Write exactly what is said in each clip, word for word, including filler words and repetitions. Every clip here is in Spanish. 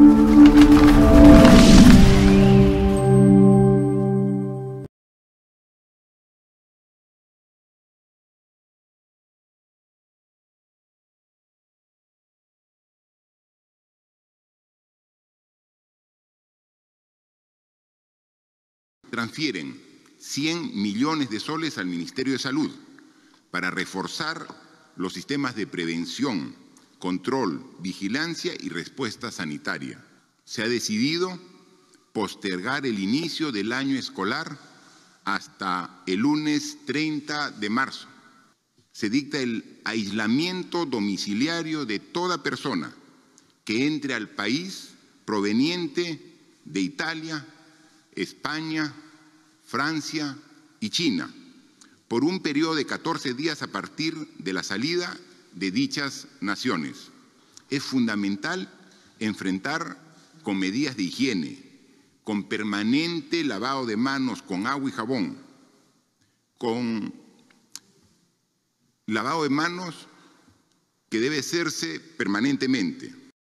Transfieren cien millones de soles al Ministerio de Salud para reforzar los sistemas de prevención, control, vigilancia y respuesta sanitaria. Se ha decidido postergar el inicio del año escolar hasta el lunes treinta de marzo. Se dicta el aislamiento domiciliario de toda persona que entre al país proveniente de Italia, España, Francia y China, por un periodo de catorce días a partir de la salida de dichas naciones. Es fundamental enfrentar con medidas de higiene, con permanente lavado de manos con agua y jabón, con lavado de manos que debe hacerse permanentemente.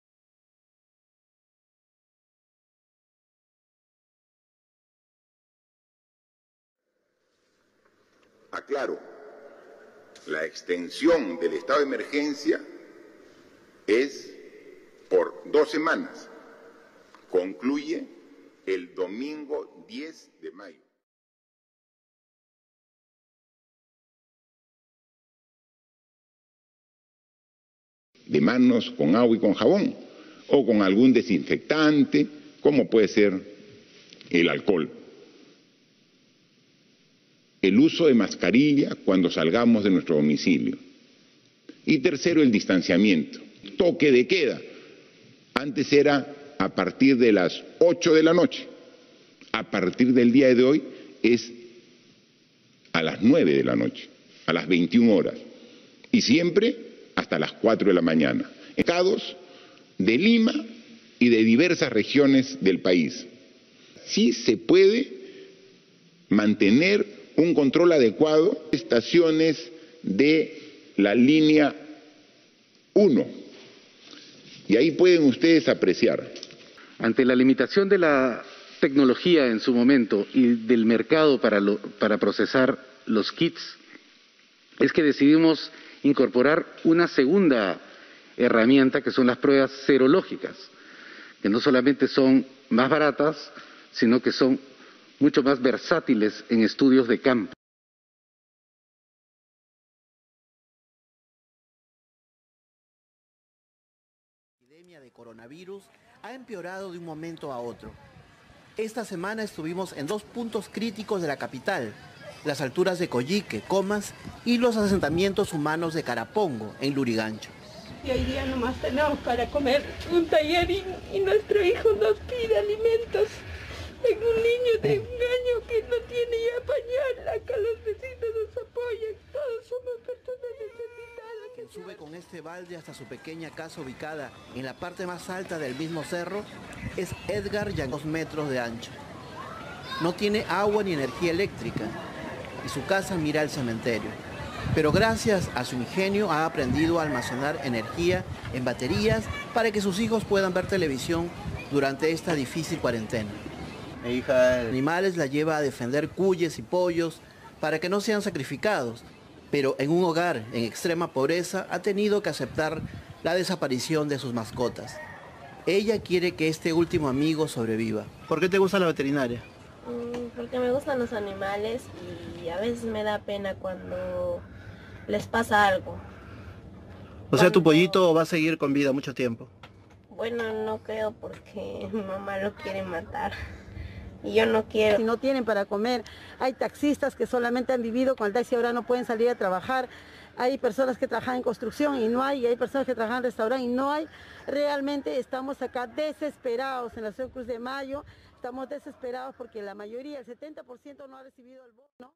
Aclaro, la extensión del estado de emergencia es por dos semanas. Concluye el domingo diez de mayo. De manos con agua y con jabón, o con algún desinfectante, como puede ser el alcohol. El uso de mascarilla cuando salgamos de nuestro domicilio. Y tercero, el distanciamiento. Toque de queda. Antes era a partir de las ocho de la noche. A partir del día de hoy es a las nueve de la noche, a las veintiuna horas. Y siempre hasta las cuatro de la mañana. Estados de Lima y de diversas regiones del país. Sí se puede mantener un control adecuado de estaciones de la línea uno. Y ahí pueden ustedes apreciar. Ante la limitación de la tecnología en su momento y del mercado para, lo, para procesar los kits, es que decidimos incorporar una segunda herramienta que son las pruebas serológicas, que no solamente son más baratas, sino que son mucho más versátiles en estudios de campo. La epidemia de coronavirus ha empeorado de un momento a otro. Esta semana estuvimos en dos puntos críticos de la capital, las alturas de Coyique, Comas y los asentamientos humanos de Carapongo, en Lurigancho. Y hoy día nomás tenemos para comer un tallerín y nuestro hijo nos pide alimentos. Tengo un niño de un año que no tiene ya pañal, acá los vecinos nos apoyan, todos somos personas necesitadas. Quien sube con este balde hasta su pequeña casa ubicada en la parte más alta del mismo cerro es Edgar, ya dos metros de ancho. No tiene agua ni energía eléctrica y su casa mira al cementerio. Pero gracias a su ingenio ha aprendido a almacenar energía en baterías para que sus hijos puedan ver televisión durante esta difícil cuarentena. Mi hija, el... animales la lleva a defender cuyes y pollos para que no sean sacrificados, pero en un hogar en extrema pobreza ha tenido que aceptar la desaparición de sus mascotas. Ella quiere que este último amigo sobreviva. ¿Por qué te gusta la veterinaria? Porque me gustan los animales y a veces me da pena cuando les pasa algo. O cuando... sea, ¿tu pollito va a seguir con vida mucho tiempo? Bueno, no creo porque mi mamá lo quiere matar. Y yo no quiero. Si no tienen para comer, hay taxistas que solamente han vivido con el taxi, ahora no pueden salir a trabajar. Hay personas que trabajan en construcción y no hay, y hay personas que trabajan en restaurante y no hay. Realmente estamos acá desesperados en la Asociación Cruz de Mayo, estamos desesperados porque la mayoría, el setenta por ciento no ha recibido el bono.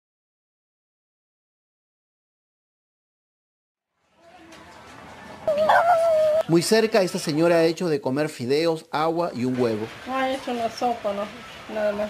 Muy cerca, esta señora ha hecho de comer fideos, agua y un huevo. No ha hecho una sopa, no, nada más.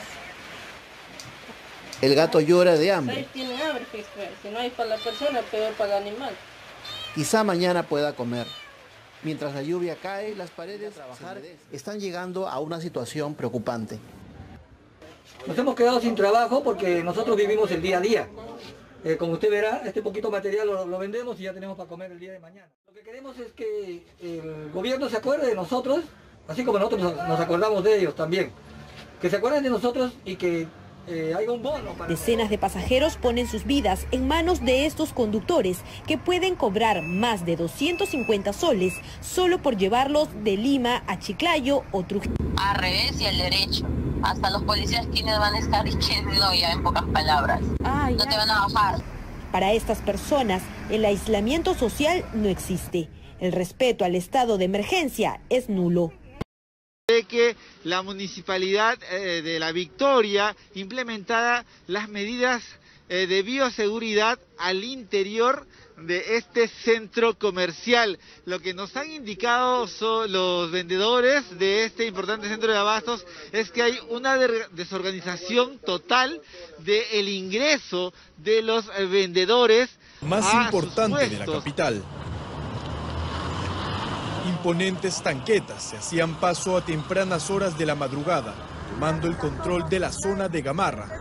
El gato llora de hambre. Ahí tiene hambre, si no hay para la persona, peor para el animal. Quizá mañana pueda comer, Mientras la lluvia cae, las paredes a trabajar están llegando a una situación preocupante. Nos hemos quedado sin trabajo porque nosotros vivimos el día a día. Eh, como usted verá, este poquito material lo, lo vendemos y ya tenemos para comer el día de mañana. Lo que queremos es que el gobierno se acuerde de nosotros, así como nosotros nos, nos acordamos de ellos también. Que se acuerden de nosotros y que eh, haya un bono para... Decenas de pasajeros ponen sus vidas en manos de estos conductores que pueden cobrar más de doscientos cincuenta soles solo por llevarlos de Lima a Chiclayo o Trujillo. Al revés y al derecho. Hasta los policías quienes van a estar y quienes no, ya en pocas palabras. Ay, no te van a bajar. Para estas personas, el aislamiento social no existe. El respeto al estado de emergencia es nulo. De que la municipalidad eh, de La Victoria implementara las medidas eh, de bioseguridad al interior de este centro comercial. Lo que nos han indicado son los vendedores de este importante centro de abastos es que hay una desorganización total del ingreso de los vendedores más a importante de la capital. Imponentes tanquetas se hacían paso a tempranas horas de la madrugada, tomando el control de la zona de Gamarra.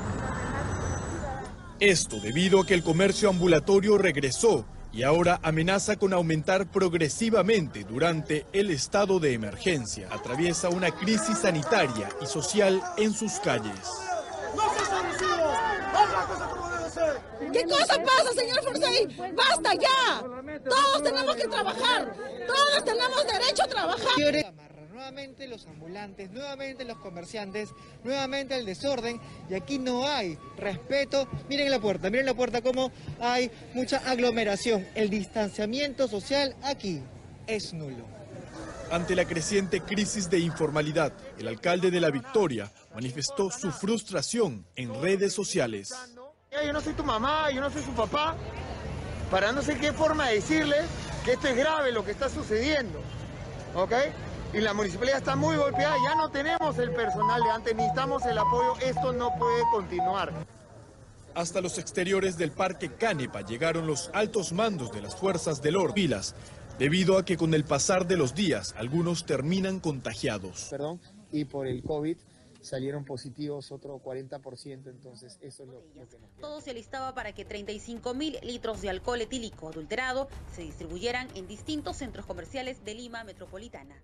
Esto debido a que el comercio ambulatorio regresó y ahora amenaza con aumentar progresivamente durante el estado de emergencia. Atraviesa una crisis sanitaria y social en sus calles. ¿Qué cosa pasa, señor Forsyth? ¡Basta ya! Todos tenemos que trabajar. Todos tenemos derecho a trabajar. Nuevamente los ambulantes, nuevamente los comerciantes, nuevamente el desorden, y aquí no hay respeto. Miren la puerta, miren la puerta como hay mucha aglomeración. El distanciamiento social aquí es nulo. Ante la creciente crisis de informalidad, el alcalde de La Victoria manifestó su frustración en redes sociales. Yo no soy tu mamá, yo no soy su papá, para no sé qué forma de decirle que esto es grave lo que está sucediendo, ¿ok? Y la municipalidad está muy golpeada, ya no tenemos el personal de antes, necesitamos el apoyo, esto no puede continuar. Hasta los exteriores del Parque Canepa llegaron los altos mandos de las fuerzas del orden, pilas, debido a que con el pasar de los días algunos terminan contagiados. Perdón, y por el COVID salieron positivos otro cuarenta por ciento, entonces eso es lo, lo que nos queda. Todo se alistaba para que treinta y cinco mil litros de alcohol etílico adulterado se distribuyeran en distintos centros comerciales de Lima metropolitana.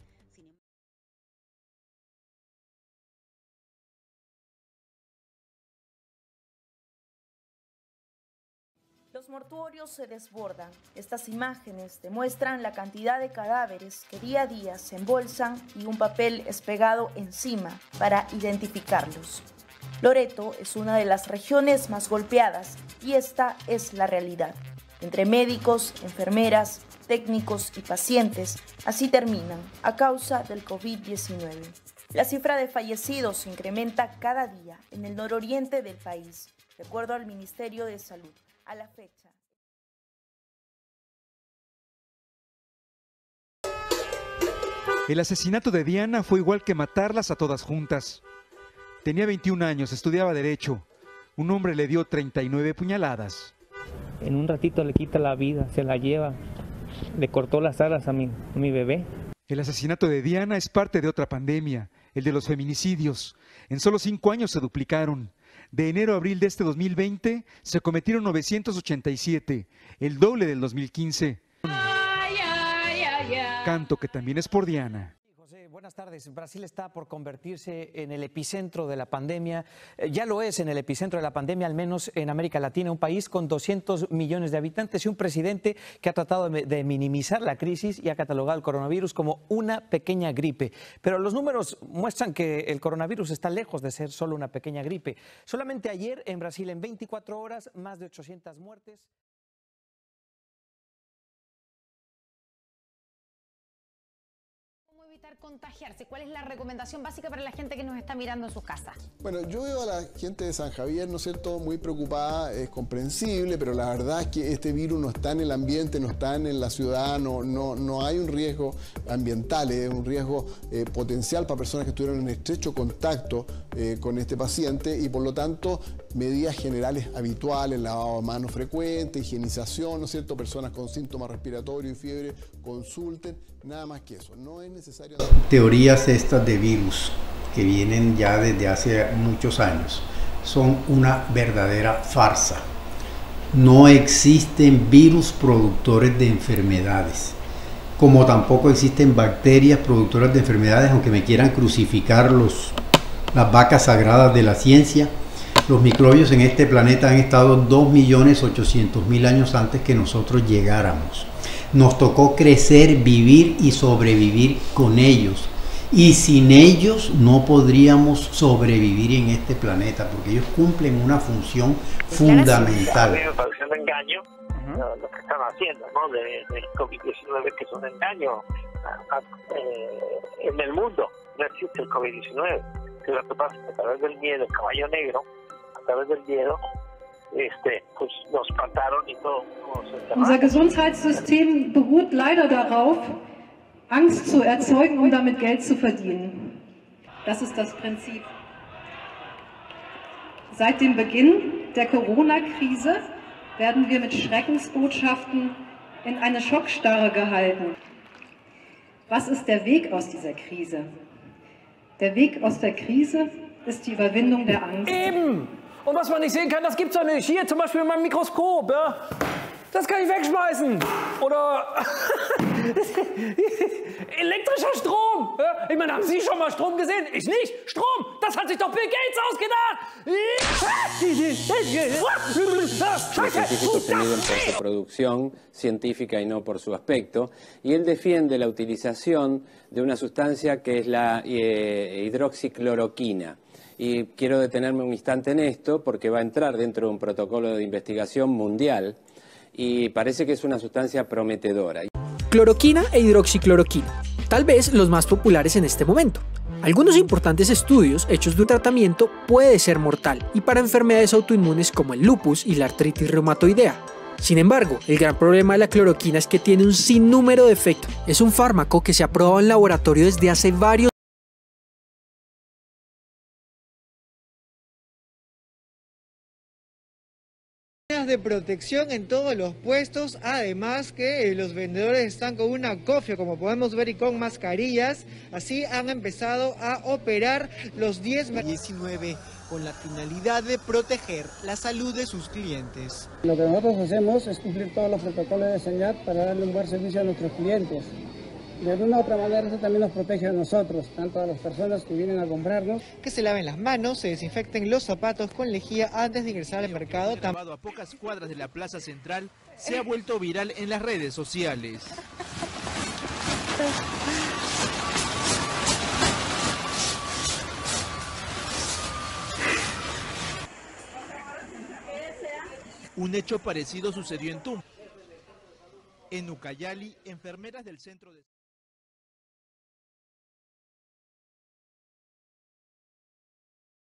Los mortuorios se desbordan. Estas imágenes demuestran la cantidad de cadáveres que día a día se embolsan y un papel es pegado encima para identificarlos. Loreto es una de las regiones más golpeadas y esta es la realidad. Entre médicos, enfermeras, técnicos y pacientes, así terminan a causa del COVID diecinueve. La cifra de fallecidos se incrementa cada día en el nororiente del país, de acuerdo al Ministerio de Salud. A la fecha. El asesinato de Diana fue igual que matarlas a todas juntas. Tenía veintiún años, estudiaba Derecho. Un hombre le dio treinta y nueve puñaladas. En un ratito le quita la vida, se la lleva. Le cortó las alas a mi, a mi bebé. El asesinato de Diana es parte de otra pandemia, el de los feminicidios. En solo cinco años se duplicaron. De enero a abril de este dos mil veinte se cometieron novecientos ochenta y siete, el doble del dos mil quince. Ay, ay, ay, ay. Canto que también es por Diana. José, buenas tardes. Brasil está por convertirse en el epicentro de la pandemia. Ya lo es en el epicentro de la pandemia, al menos en América Latina, un país con doscientos millones de habitantes y un presidente que ha tratado de minimizar la crisis y ha catalogado el coronavirus como una pequeña gripe. Pero los números muestran que el coronavirus está lejos de ser solo una pequeña gripe. Solamente ayer en Brasil, en veinticuatro horas, más de ochocientas muertes. evitar contagiarse? ¿Cuál es la recomendación básica para la gente que nos está mirando en sus casas? Bueno, yo veo a la gente de San Javier, ¿no es cierto?, muy preocupada, es comprensible, pero la verdad es que este virus no está en el ambiente, no está en la ciudad, no, no, no hay un riesgo ambiental, es un riesgo eh, potencial para personas que estuvieron en estrecho contacto eh, con este paciente y por lo tanto medidas generales habituales, lavado de manos frecuente, higienización, ¿no es cierto?, personas con síntomas respiratorios y fiebre consulten, nada más que eso, no es necesario... Teorías estas de virus que vienen ya desde hace muchos años son una verdadera farsa. No existen virus productores de enfermedades, como tampoco existen bacterias productoras de enfermedades, aunque me quieran crucificar los, las vacas sagradas de la ciencia. Los microbios en este planeta han estado dos millones ochocientos mil años antes que nosotros llegáramos. Nos tocó crecer, vivir y sobrevivir con ellos. Y sin ellos no podríamos sobrevivir en este planeta, porque ellos cumplen una función fundamental. Me parece un engaño uh-huh. lo que están haciendo, ¿no? De, del COVID diecinueve, que es un engaño a, a, eh, en el mundo. No existe el COVID diecinueve. Que lo que pasa es que a través del miedo, el caballo negro, a través del miedo, este, pues nos mataron y todo. Unser Gesundheitssystem beruht leider darauf, Angst zu erzeugen, um damit Geld zu verdienen. Das ist das Prinzip. Seit dem Beginn der Corona-Krise werden wir mit Schreckensbotschaften in eine Schockstarre gehalten. Was ist der Weg aus dieser Krise? Der Weg aus der Krise ist die Überwindung der Angst. Eben! Und was man nicht sehen kann, das gibt's doch nicht. Hier zum Beispiel mein Mikroskop, ja? Das kann ich wegschmeißen. Oder elektrischer Strom. Ja? Ich meine, haben Sie schon mal Strom gesehen? Ich nicht. Strom, das hat sich doch Bill Gates ausgedacht. Los científicos se miden por su producción científica y no por su aspecto. Y él defiende la utilización de una sustancia que es la eh, hidroxicloroquina. Y quiero detenerme un instante en esto porque va a entrar dentro de un protocolo de investigación mundial y parece que es una sustancia prometedora. Cloroquina e hidroxicloroquina, tal vez los más populares en este momento. Algunos importantes estudios hechos de un tratamiento puede ser mortal y para enfermedades autoinmunes como el lupus y la artritis reumatoidea. Sin embargo, el gran problema de la cloroquina es que tiene un sinnúmero de efectos. Es un fármaco que se ha probado en laboratorio desde hace varios de protección en todos los puestos, además que los vendedores están con una cofia, como podemos ver, y con mascarillas. Así han empezado a operar los diez diecinueve con la finalidad de proteger la salud de sus clientes. Lo que nosotros hacemos es cumplir todos los protocolos de sanidad para darle un buen servicio a nuestros clientes. De alguna u otra manera eso también nos protege a nosotros, tanto a las personas que vienen a comprarnos. Que se laven las manos, se desinfecten los zapatos con lejía antes de ingresar al mercado. Grabado a pocas cuadras de la Plaza Central, se ha vuelto viral en las redes sociales. Un hecho parecido sucedió en Tum. En Ucayali, enfermeras del centro de...